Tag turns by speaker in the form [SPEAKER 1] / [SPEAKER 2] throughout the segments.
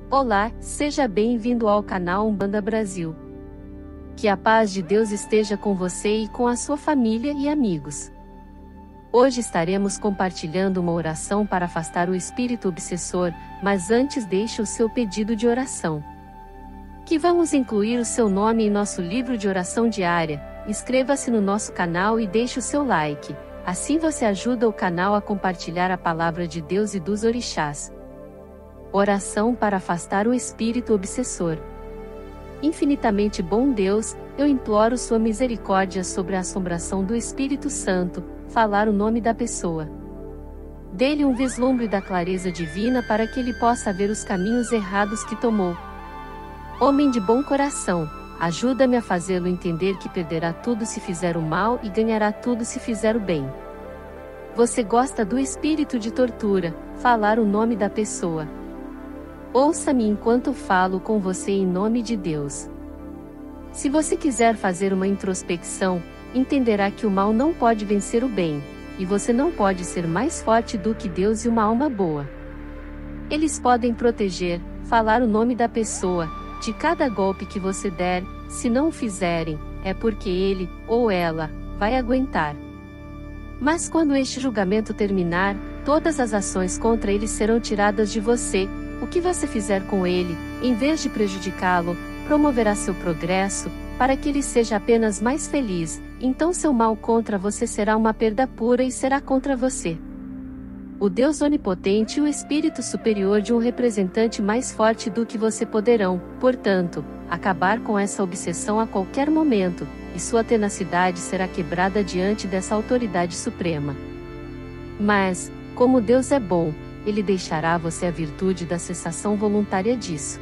[SPEAKER 1] Olá, seja bem-vindo ao canal Umbanda Brasil. Que a paz de Deus esteja com você e com a sua família e amigos. Hoje estaremos compartilhando uma oração para afastar o espírito obsessor, mas antes deixe o seu pedido de oração. Que vamos incluir o seu nome em nosso livro de oração diária. Inscreva-se no nosso canal e deixe o seu like, assim você ajuda o canal a compartilhar a palavra de Deus e dos orixás. Oração para afastar o espírito obsessor. Infinitamente bom Deus, eu imploro sua misericórdia sobre a assombração do Espírito Santo, falar o nome da pessoa. Dê-lhe um vislumbre da clareza divina para que ele possa ver os caminhos errados que tomou. Homem de bom coração, ajuda-me a fazê-lo entender que perderá tudo se fizer o mal e ganhará tudo se fizer o bem. Você gosta do espírito de tortura, falar o nome da pessoa. Ouça-me enquanto falo com você em nome de Deus. Se você quiser fazer uma introspecção, entenderá que o mal não pode vencer o bem, e você não pode ser mais forte do que Deus e uma alma boa. Eles podem proteger, falar o nome da pessoa, de cada golpe que você der. Se não o fizerem, é porque ele, ou ela, vai aguentar. Mas quando este julgamento terminar, todas as ações contra ele serão tiradas de você. O que você fizer com ele, em vez de prejudicá-lo, promoverá seu progresso, para que ele seja apenas mais feliz, então seu mal contra você será uma perda pura e será contra você. O Deus Onipotente e o Espírito Superior de um representante mais forte do que você poderão, portanto, acabar com essa obsessão a qualquer momento, e sua tenacidade será quebrada diante dessa autoridade suprema. Mas, como Deus é bom, Ele deixará você a virtude da cessação voluntária disso.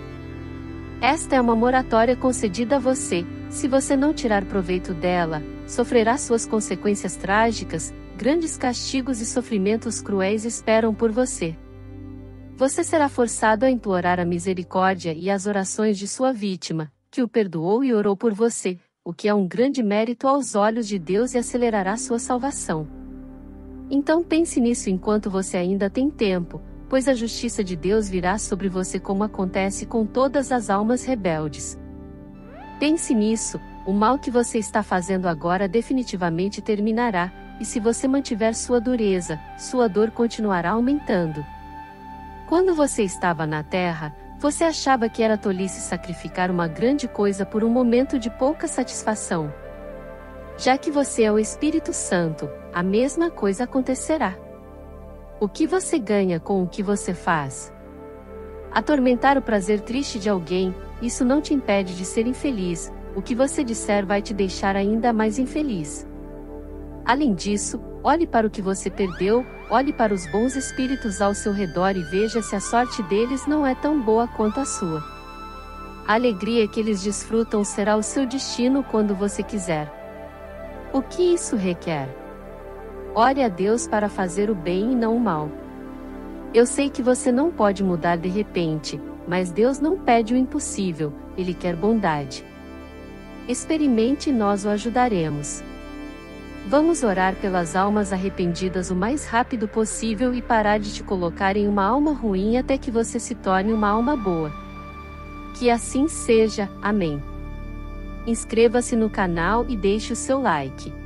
[SPEAKER 1] Esta é uma moratória concedida a você. Se você não tirar proveito dela, sofrerá suas consequências trágicas, grandes castigos e sofrimentos cruéis esperam por você. Você será forçado a implorar a misericórdia e as orações de sua vítima, que o perdoou e orou por você, o que é um grande mérito aos olhos de Deus e acelerará sua salvação. Então pense nisso enquanto você ainda tem tempo, pois a justiça de Deus virá sobre você como acontece com todas as almas rebeldes. Pense nisso, o mal que você está fazendo agora definitivamente terminará, e se você mantiver sua dureza, sua dor continuará aumentando. Quando você estava na Terra, você achava que era tolice sacrificar uma grande coisa por um momento de pouca satisfação. Já que você é o Espírito Santo, a mesma coisa acontecerá. O que você ganha com o que você faz? Atormentar o prazer triste de alguém, isso não te impede de ser infeliz, o que você disser vai te deixar ainda mais infeliz. Além disso, olhe para o que você perdeu, olhe para os bons espíritos ao seu redor e veja se a sorte deles não é tão boa quanto a sua. A alegria que eles desfrutam será o seu destino quando você quiser. O que isso requer? Ore a Deus para fazer o bem e não o mal. Eu sei que você não pode mudar de repente, mas Deus não pede o impossível, Ele quer bondade. Experimente e nós o ajudaremos. Vamos orar pelas almas arrependidas o mais rápido possível e parar de te colocar em uma alma ruim até que você se torne uma alma boa. Que assim seja, amém. Inscreva-se no canal e deixe o seu like.